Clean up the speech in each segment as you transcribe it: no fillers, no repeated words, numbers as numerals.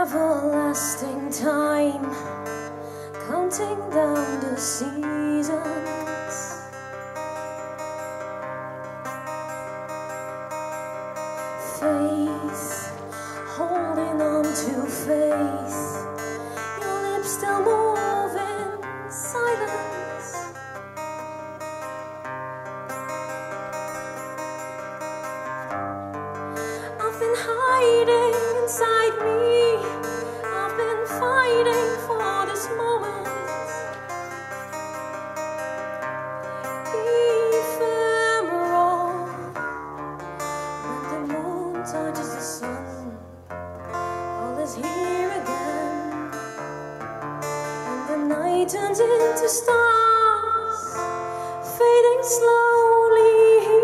everlasting time, counting down the seasons. Faith, holding on to faith, your lips still move in silence. I've been hiding inside me, I've been fighting for this moment. Ephemeral, when the moon touches the sun, all is here again, and the night turns into stars, fading slowly.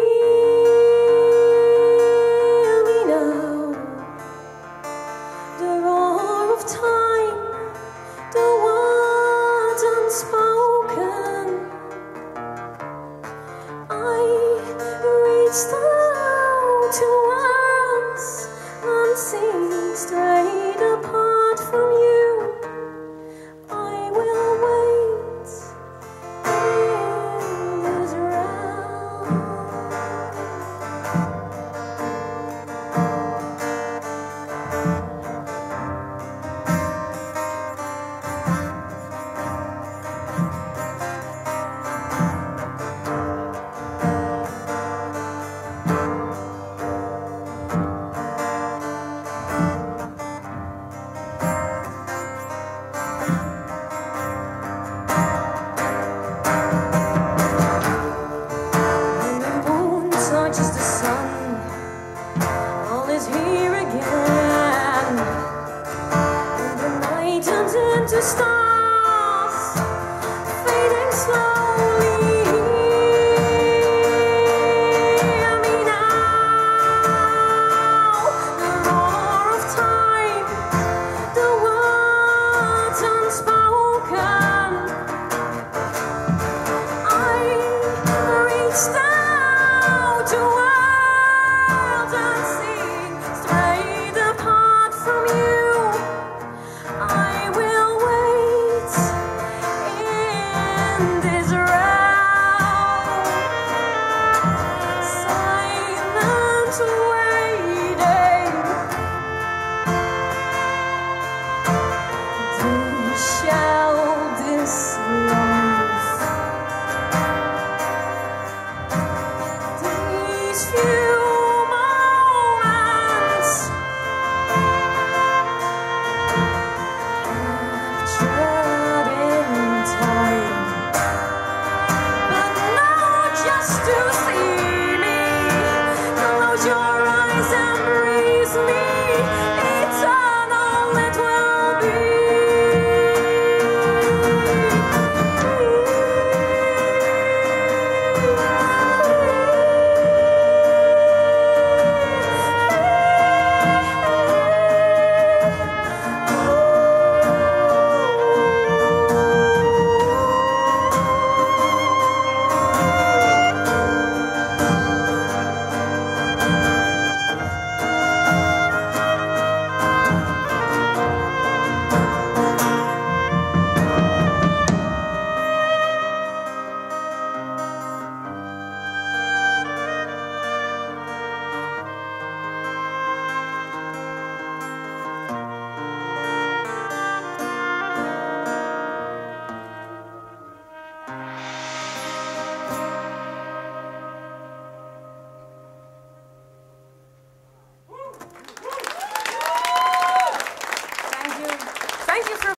Spoken, I reached out to worlds unseen, straight apart from you. I will wait in this realm. Touches the sun, all is here again, and the night turns into stars.